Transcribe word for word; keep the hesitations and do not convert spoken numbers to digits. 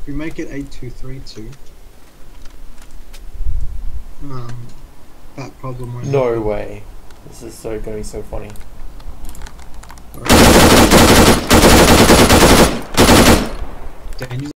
If we make it eight two three two, um, that problem won't No happen. way. This is so going to be so funny. Daniel